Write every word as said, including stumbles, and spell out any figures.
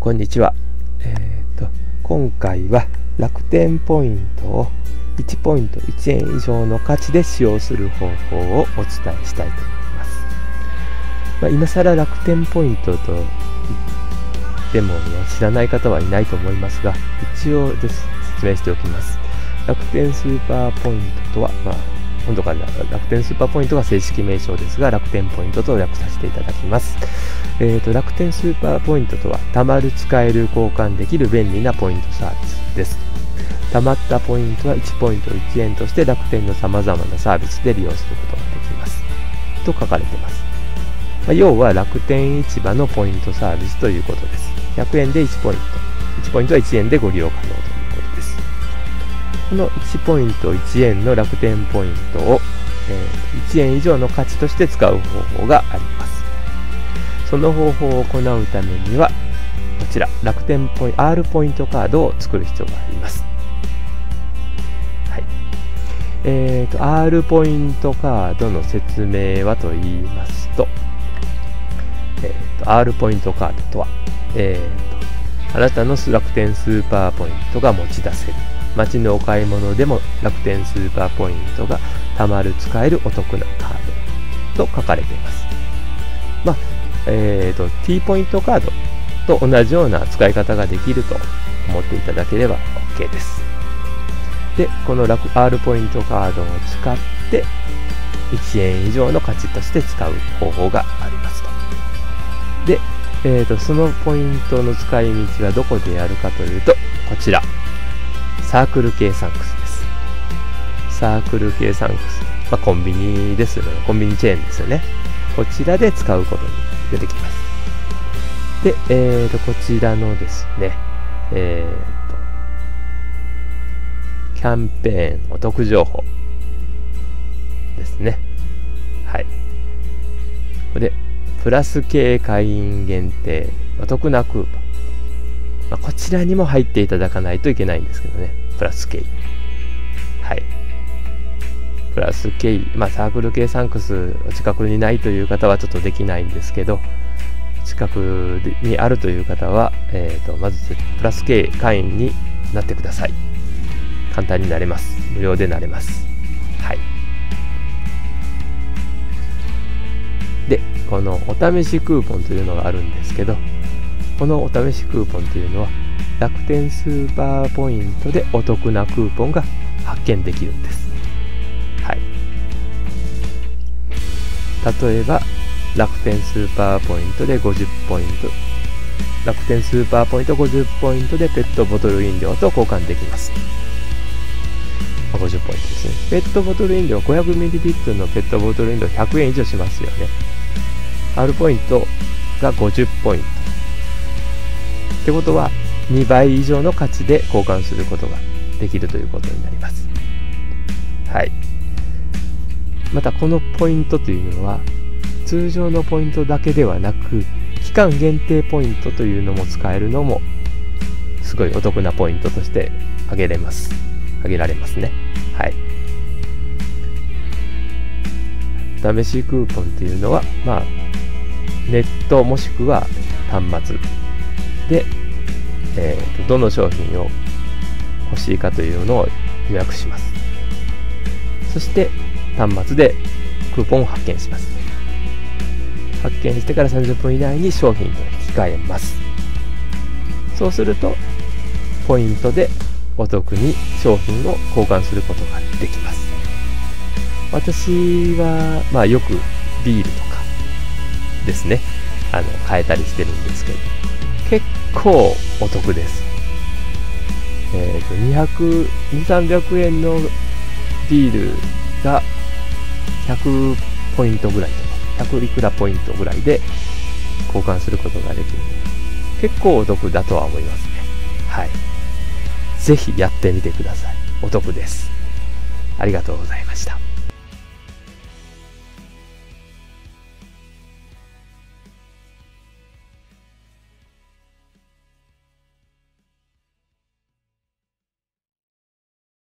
こんにちは。えーと、今回は楽天ポイントをいちポイントいちえん以上の価値で使用する方法をお伝えしたいと思います。まあ、今更楽天ポイントと言っても知らない方はいないと思いますが、一応です説明しておきます。楽天スーパーポイントとは、まあ、今度から楽天スーパーポイントが正式名称ですが、楽天ポイントと略させていただきます。えーと、楽天スーパーポイントとは、貯まる、使える、交換できる便利なポイントサービスです。貯まったポイントはいちポイントいちえんとして楽天の様々なサービスで利用することができます。と書かれています。まあ、要は楽天市場のポイントサービスということです。ひゃくえんでいちポイント。いちポイントはいちえんでご利用可能ということです。このいちポイントいちえんの楽天ポイントを、えー、いちえん以上の価値として使う方法があります。その方法を行うためには、こちら、楽天ポイント、R ポイントカードを作る必要があります。はい。えーと、R ポイントカードの説明はと言いますと、えーと、R ポイントカードとは、えーと、あなたの楽天スーパーポイントが持ち出せる。街のお買い物でも楽天スーパーポイントが貯まる、使えるお得なカードと書かれています。まあ、えーと、T ポイントカードと同じような使い方ができると思っていただければ OK です。で、この R ポイントカードを使っていちえん以上の価値として使う方法がありますと。で、えーと、そのポイントの使い道はどこでやるかというと、こちら。サークル系サンクスです。サークル系サンクス。まあ、コンビニですよね。コンビニチェーンですよね。こちらで使うことに出てきます。で、えーと、こちらのですね、えーと、キャンペーンお得情報ですね。はい。で、プラス系会員限定お得なクーポン。まあ、こちらにも入っていただかないといけないんですけどね。プラス系。はい。プラス系。まあ、サークル系サンクスお近くにないという方はちょっとできないんですけど、近くにあるという方は、えーと、まずプラス系会員になってください。簡単になれます。無料でなれます。はい。で、このお試しクーポンというのがあるんですけど、このお試しクーポンというのは楽天スーパーポイントでお得なクーポンが発見できるんです。はい。例えば楽天スーパーポイントでごじゅっポイント、楽天スーパーポイントごじゅっポイントでペットボトル飲料と交換できます。ごじゅっポイントですね。ペットボトル飲料 ごひゃくミリリットル のペットボトル飲料ひゃくえん以上しますよね。R ポイントがごじゅっポイント。ってことはにばい以上の価値で交換することができるということになります。はい。またこのポイントというのは通常のポイントだけではなく期間限定ポイントというのも使えるのもすごいお得なポイントとして挙げれます。挙げられますね。はい。試しクーポンというのはまあネットもしくは端末で、えーと、どの商品を欲しいかというのを予約します。そして端末でクーポンを発見します。発見してからさんじゅっぷん以内に商品と引き換えます。そうするとポイントでお得に商品を交換することができます。私はまあよくビールとかですね、あの買えたりしてるんですけど、結構お得です。えっと、にひゃく、にひゃく、さんびゃくえんのビールがひゃくポイントぐらいとか、ひゃくいくらポイントぐらいで交換することができる。結構お得だとは思いますね。はい。ぜひやってみてください。お得です。ありがとうございました。